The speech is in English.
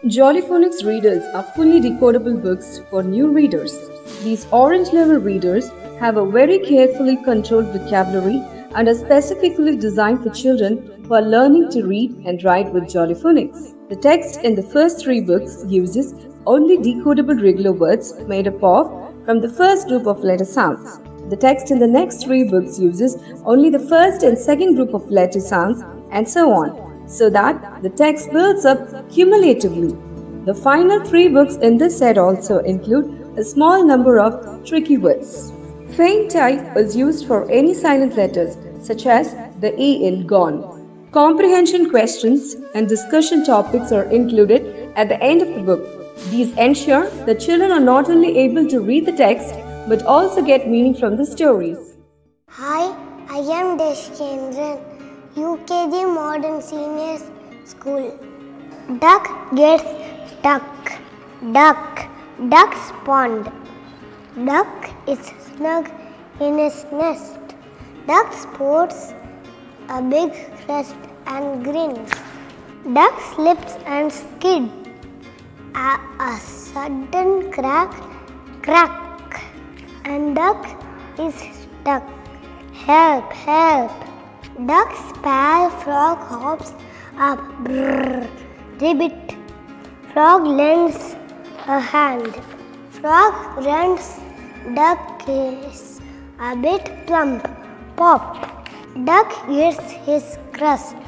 Jollyphonics readers are fully decodable books for new readers. These orange level readers have a very carefully controlled vocabulary and are specifically designed for children who are learning to read and write with Jollyphonics. The text in the first three books uses only decodable regular words made up of from the first group of letter sounds. The text in the next three books uses only the first and second group of letter sounds, and so on, so that the text builds up cumulatively. The final three books in this set also include a small number of tricky words. Faint type is used for any silent letters such as the E in gone. Comprehension questions and discussion topics are included at the end of the book. These ensure that children are not only able to read the text but also get meaning from the stories. Hi, I am Deshkendran, UKG Modern Senior School. Duck gets stuck. Duck's pond. Duck is snug in his nest. Duck sports a big crest and grins. Duck slips and skids. A sudden crack, and duck is stuck. Help, help. Duck's pal frog hops up. Brrr. Ribbit. Frog lends a hand. Frog runs. Duck is a bit plump. Pop. Duck eats his crust.